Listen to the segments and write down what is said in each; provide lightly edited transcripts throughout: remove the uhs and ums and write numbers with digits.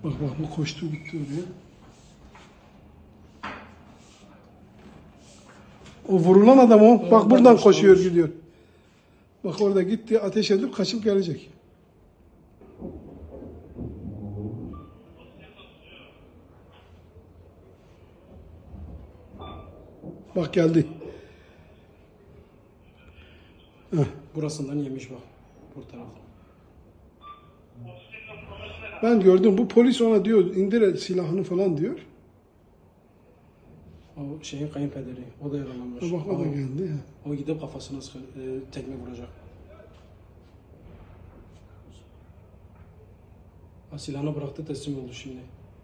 Bak bu koştu gitti oraya. O vurulan adam o. Bak buradan koşuyor gidiyor. Bak orada gitti, ateş edip kaçıp gelecek. Bak geldi. Heh. Burasından yemiş bak. Bu tarafı. Ben gördüm. Bu polis ona diyor indir silahını falan diyor. O şeyin kayınpederi. O da yaralanmış. Bak o da geldi. O gidip kafasına tekme vuracak. Silahını bıraktı, teslim oldu şimdi.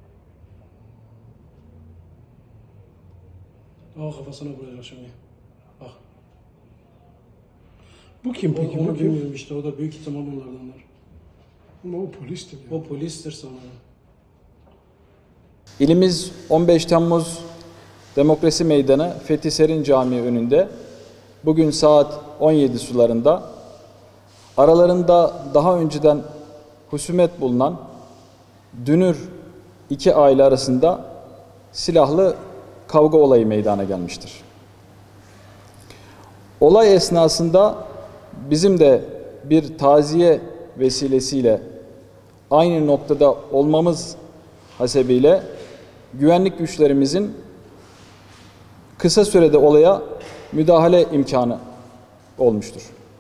Kafasına vuracak şimdi. Bak. Bu kim peki? Onu bilmiyorum işte. O da büyük ihtimal onlardanlar. Ama o polistir. Ya. O polistir sanırım. İlimiz 15 Temmuz Demokrasi Meydanı Fethi Serin Camii önünde bugün saat 17 sularında aralarında daha önceden husumet bulunan Dünür iki aile arasında silahlı kavga olayı meydana gelmiştir. Olay esnasında bizim de bir taziye vesilesiyle aynı noktada olmamız hasebiyle güvenlik güçlerimizin kısa sürede olaya müdahale imkanı olmuştur.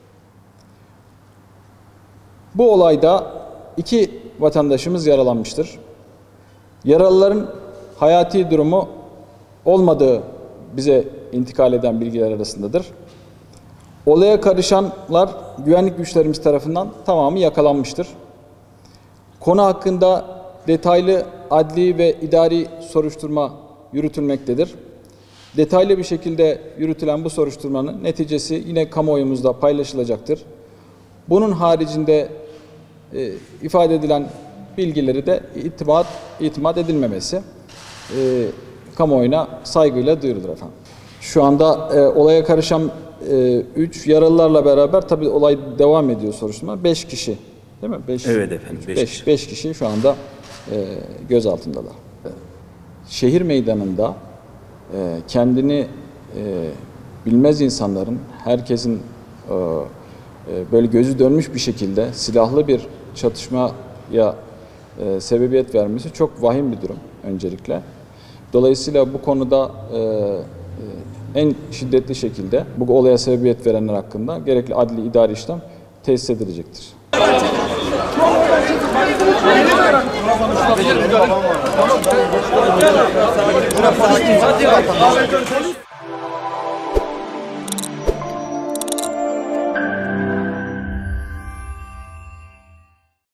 Bu olayda 2 vatandaşımız yaralanmıştır. Yaralıların hayati durumu olmadığı bize intikal eden bilgiler arasındadır. Olaya karışanlar güvenlik güçlerimiz tarafından tamamı yakalanmıştır. Konu hakkında detaylı adli ve idari soruşturma yürütülmektedir. Detaylı bir şekilde yürütülen bu soruşturmanın neticesi yine kamuoyumuzda paylaşılacaktır. Bunun haricinde ifade edilen bilgileri de itimat edilmemesi kamuoyuna saygıyla duyurulur efendim. Şu anda olaya karışan 3 yaralılarla beraber tabii olay devam ediyor soruşturma. 5 kişi değil mi? Evet efendim. 5 kişi şu anda gözaltındalar. Şehir meydanında kendini bilmez insanların, herkesin böyle gözü dönmüş bir şekilde silahlı bir çatışmaya sebebiyet vermesi çok vahim bir durum öncelikle. Dolayısıyla bu konuda en şiddetli şekilde bu olaya sebebiyet verenler hakkında gerekli adli idari işlem tesis edilecektir. Tamam.